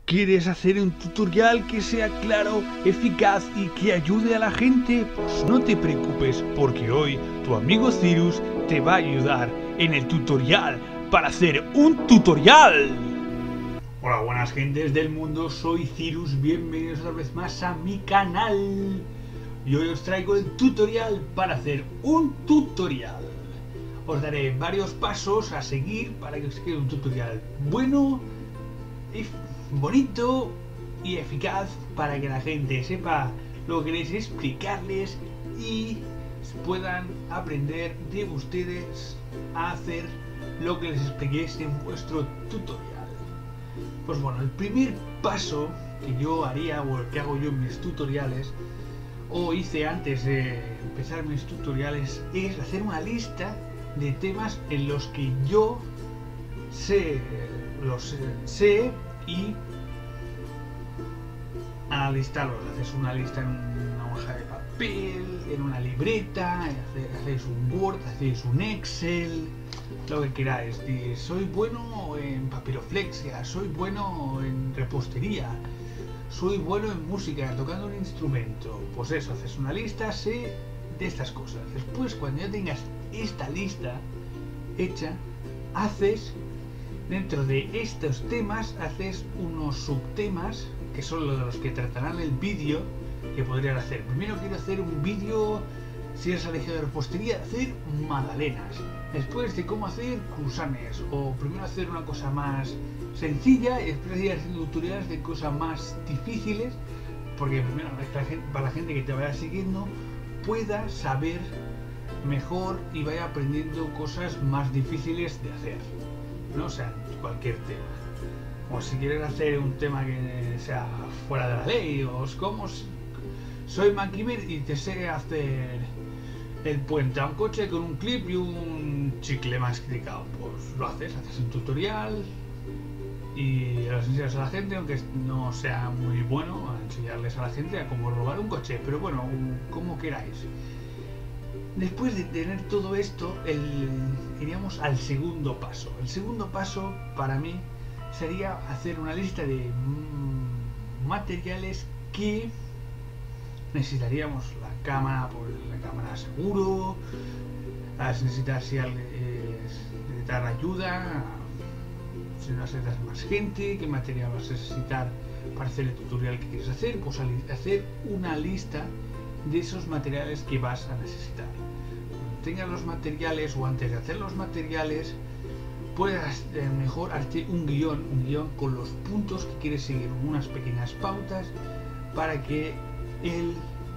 ¿Quieres hacer un tutorial que sea claro, eficaz y que ayude a la gente? Pues no te preocupes, porque hoy tu amigo Cyrus te va a ayudar en el tutorial para hacer un tutorial. Hola, buenas gentes del mundo, soy Cyrus, bienvenidos otra vez más a mi canal. Y hoy os traigo el tutorial para hacer un tutorial. Os daré varios pasos a seguir para que os quede un tutorial bueno y bonito y eficaz para que la gente sepa lo que queréis explicarles y puedan aprender de ustedes a hacer lo que les expliquéis en vuestro tutorial. Pues bueno, el primer paso que yo haría o el que hago yo en mis tutoriales o hice antes de empezar mis tutoriales es hacer una lista de temas en los que yo sé y analizarlos. Haces una lista en una hoja de papel, en una libreta, hacéis un Word, hacéis un Excel, lo que queráis. Soy bueno en papiroflexia, soy bueno en repostería, soy bueno en música, tocando un instrumento. Pues eso, haces una lista de estas cosas. Después, cuando ya tengas esta lista hecha, haces dentro de estos temas, haces unos subtemas que son los que tratarán el vídeo que podrían hacer. Primero quiero hacer un vídeo, si eres elegido de repostería, hacer magdalenas. Después de cómo hacer cruzanes. O primero hacer una cosa más sencilla y después ir haciendo tutoriales de cosas más difíciles. Porque primero, para la gente que te vaya siguiendo, pueda saber mejor y vaya aprendiendo cosas más difíciles de hacer. No, o sea, cualquier tema. O si quieres hacer un tema que sea fuera de la ley, o como soy MacGyver y te sé hacer el puente a un coche con un clip y un chicle masticado, pues lo haces un tutorial y lo enseñas a la gente, aunque no sea muy bueno a enseñarles a la gente a cómo robar un coche, pero bueno, como queráis. Después de tener todo esto, iríamos al segundo paso. El segundo paso para mí sería hacer una lista de materiales que necesitaríamos. La cámara, pues la cámara seguro, necesitar si necesitar ayuda, si necesitas más gente, qué material vas a necesitar para hacer el tutorial que quieres hacer, pues hacer una lista de esos materiales que vas a necesitar. Cuando tengas los materiales o antes de hacer los materiales, puedes mejor hacer un guión con los puntos que quieres seguir, unas pequeñas pautas para que el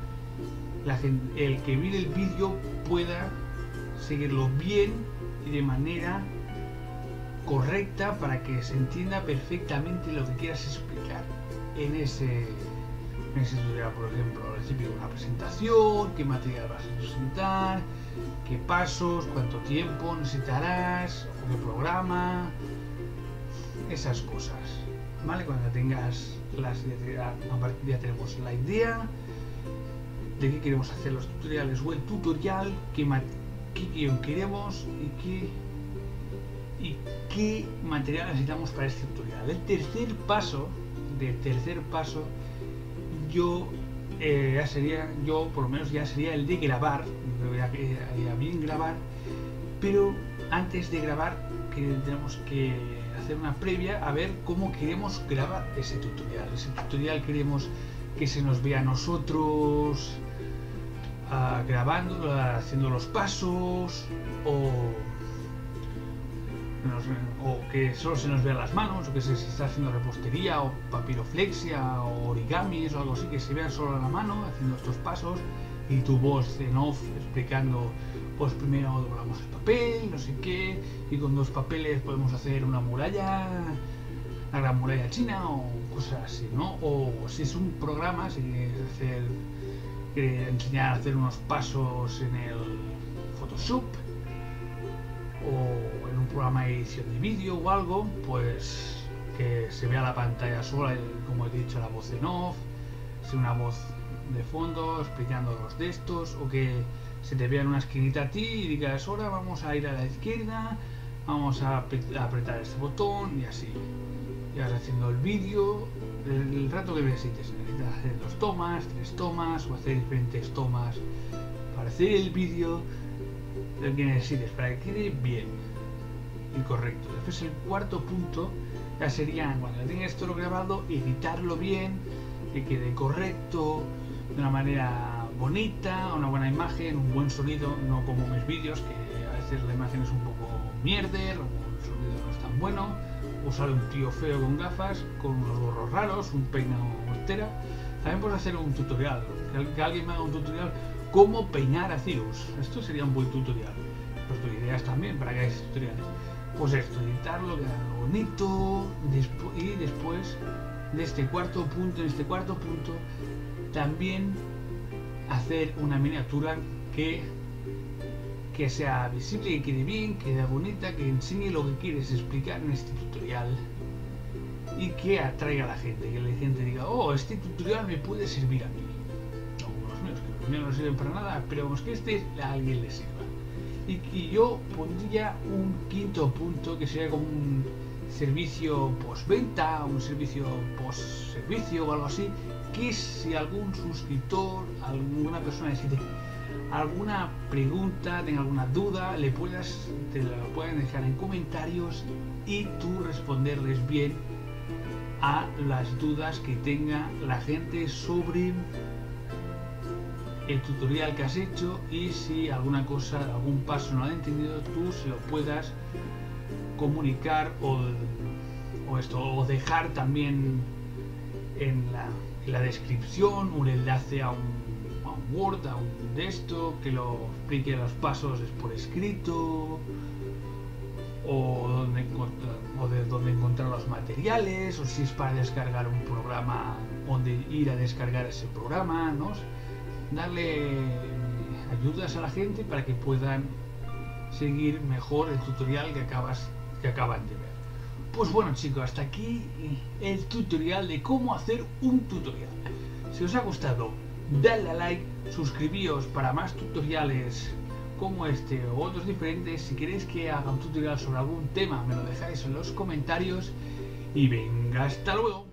que mire el vídeo pueda seguirlo bien y de manera correcta para que se entienda perfectamente lo que quieras explicar en ese tutorial. Por ejemplo, recibir una presentación, qué material vas a presentar, qué pasos, cuánto tiempo necesitarás, qué programa, esas cosas, ¿vale? Cuando tengas ya tenemos la idea de qué queremos hacer los tutoriales o el tutorial, qué guión queremos y qué material necesitamos para este tutorial. El tercer paso por lo menos ya sería el de grabar. Haría bien grabar, pero antes de grabar tenemos que hacer una previa a ver cómo queremos grabar ese tutorial. Queremos que se nos vea a nosotros grabando, haciendo los pasos, o que solo se nos vean las manos, o que se está haciendo repostería o papiroflexia o origamis o algo así, que se vea solo la mano haciendo estos pasos y tu voz en off explicando, pues primero doblamos el papel, no sé qué, y con 2 papeles podemos hacer una muralla, la gran muralla china o cosas así, ¿no? O si es un programa, si quieres enseñar a hacer unos pasos en el Photoshop o en un programa de edición de vídeo o algo, pues que se vea la pantalla sola, como he dicho, la voz en off, si una voz de fondo explicando los de estos, o que se te vea en una esquinita a ti y digas, ahora vamos a ir a la izquierda, vamos a apretar este botón y así. y vas haciendo el vídeo el rato que necesites. Si necesitas hacer 2 tomas, 3 tomas o hacer diferentes tomas para hacer el vídeo, lo que necesites para que quede bien y correcto. Después el cuarto punto ya sería, cuando tengas esto grabado, editarlo bien, que quede correcto, de una manera bonita, una buena imagen, un buen sonido, no como mis vídeos, que a veces la imagen es un poco mierder, o el sonido no es tan bueno, o sale un tío feo con gafas, con unos gorros raros, un peinado mortera. También puedes hacer un tutorial, que alguien me haga un tutorial cómo peinar a Cyrus. Esto sería un buen tutorial. Pues doy ideas también para que hagáis tutoriales. Pues esto, editarlo, que haga bonito, y después de este cuarto punto, también hacer una miniatura que sea visible, que quede bien, que quede bonita, que enseñe lo que quieres explicar en este tutorial y que atraiga a la gente, que la gente diga, oh, este tutorial me puede servir a mí. No como los míos, que los míos no sirven para nada, pero vamos, que este a alguien le sirva. Y yo pondría un quinto punto que sería como un servicio postventa, un servicio post-servicio o algo así, que si algún suscriptor, alguna persona necesite alguna pregunta, tenga alguna duda, te la pueden dejar en comentarios y tú responderles bien a las dudas que tenga la gente sobre el tutorial que has hecho, y si alguna cosa, algún paso no lo has entendido, tú se lo puedas comunicar o dejar también en la descripción un enlace a un Word, a un de esto, que lo explique los pasos por escrito, o de dónde encontrar los materiales, o si es para descargar un programa, donde ir a descargar ese programa, ¿no? Darle ayudas a la gente para que puedan seguir mejor el tutorial que acaban de ver. Pues bueno, chicos, hasta aquí el tutorial de cómo hacer un tutorial. Si os ha gustado, dadle a like, suscribíos para más tutoriales como este o otros diferentes. Si queréis que haga un tutorial sobre algún tema, me lo dejáis en los comentarios y venga, hasta luego.